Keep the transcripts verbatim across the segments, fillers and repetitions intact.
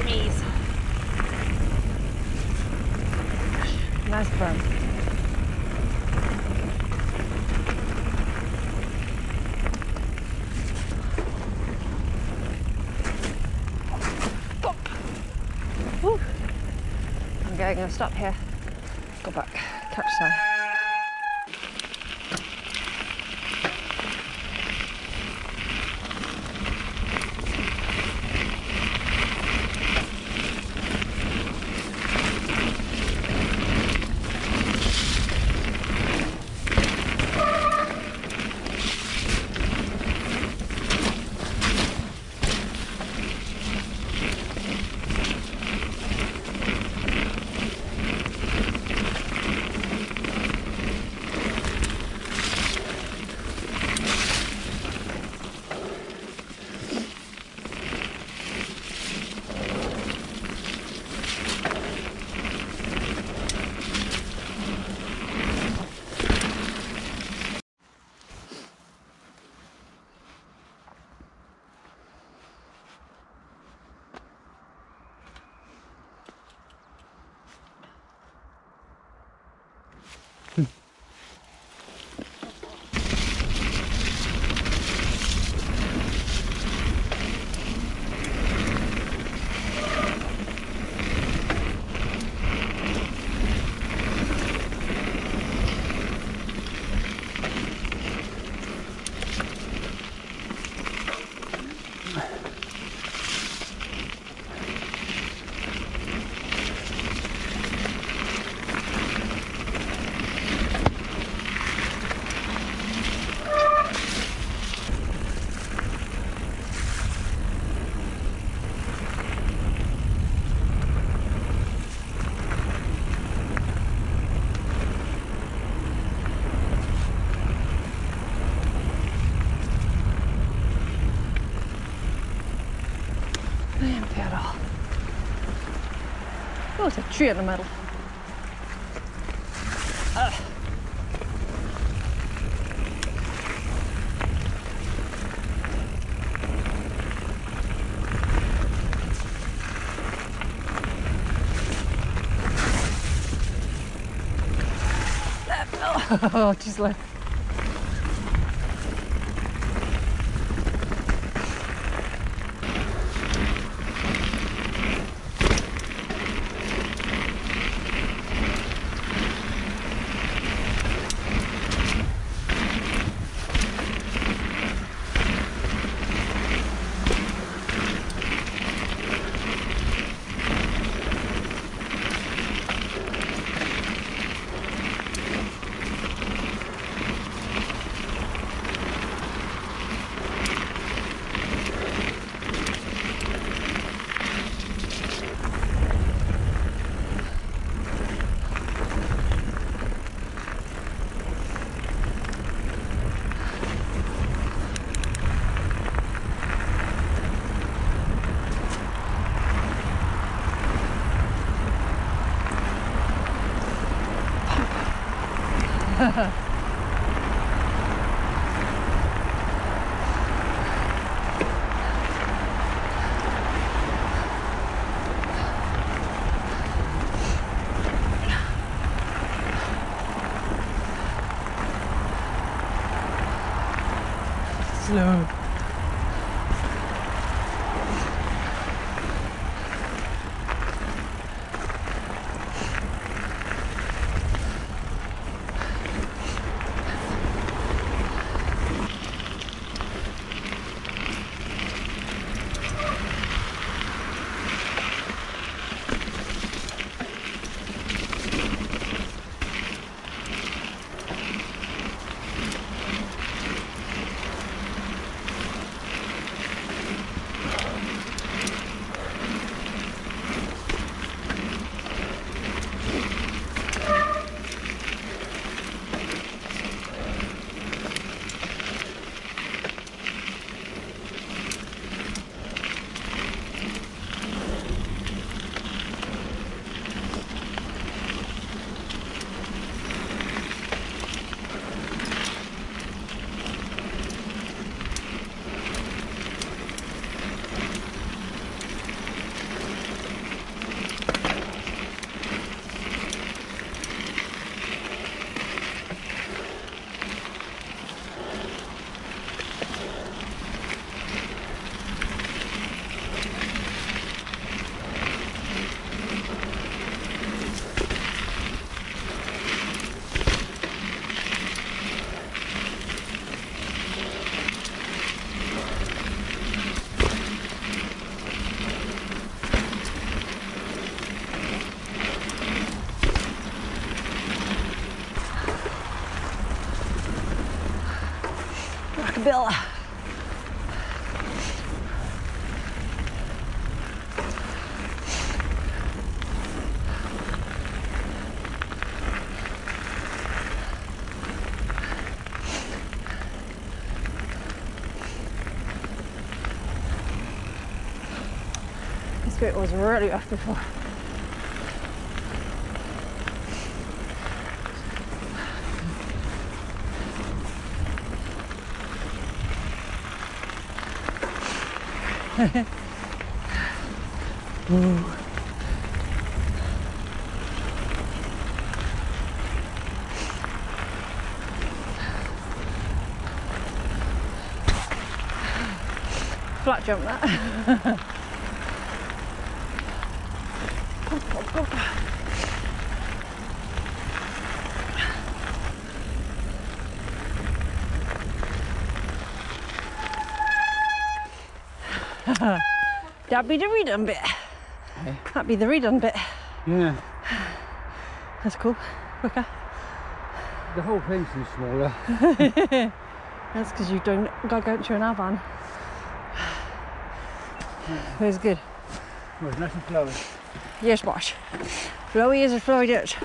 Burmese. Nice burn. Woo. Okay, I'm going to stop here, go back, catch some. Oh, there's a tree in the middle. Uh. Oh, just left. Slow. bill. This bit was really rough before. Ooh. Flat jump that. Go, go, go. That'd be the redone bit. Hey. That'd be the redone bit. Yeah. That's cool. Quicker. The whole thing's too smaller. That's because you don't got to go into an van. It was good. Well, it's nice and flowy. Yes, boss. Flowy as a flowy dirt.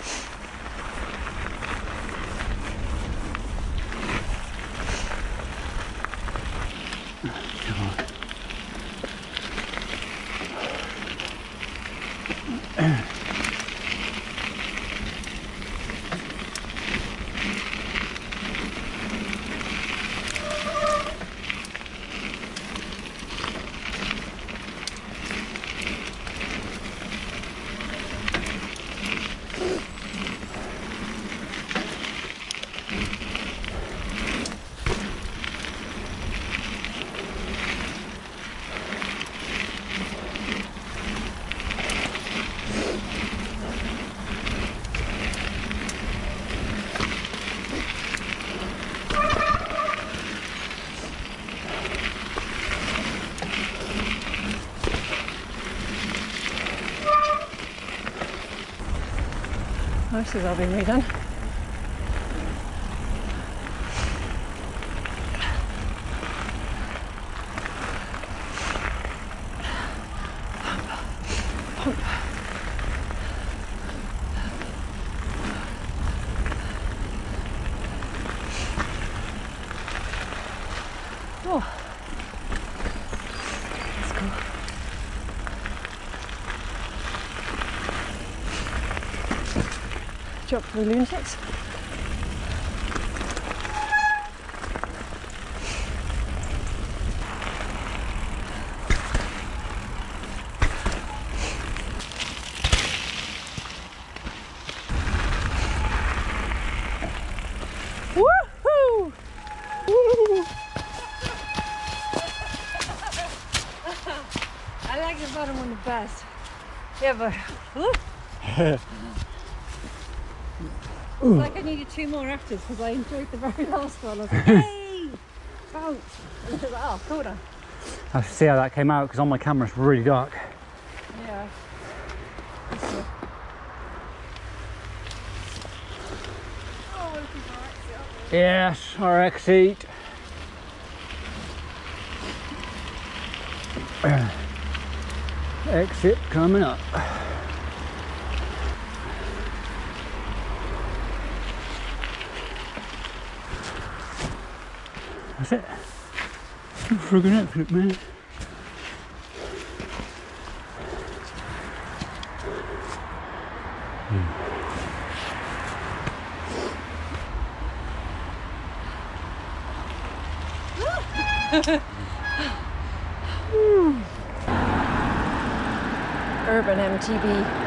This has all been redone. Oh, that's cool. Drop for the lunatics. Woohoo! Woo! I like the bottom one the best. Yeah, but woo. It's like I needed two more afters because I enjoyed the very last one. I was like, hey! Bounce! And I was like, oh, cool now. I see how that came out because on my camera it's really dark. Yeah. Oh, we're looking for exit, aren't we? Yes, our exit. Exit coming up. That's it. Friggin' exit, man. Urban M T B.